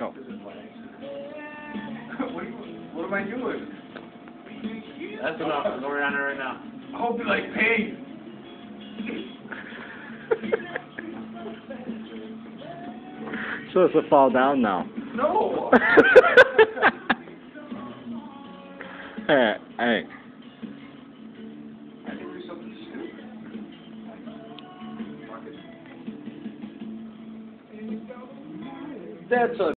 Go. What am I doing? That's enough. I'm going around it right now. I hope you like pain. Supposed to fall down now. No. Hey, hey. I can do something stupid. That's a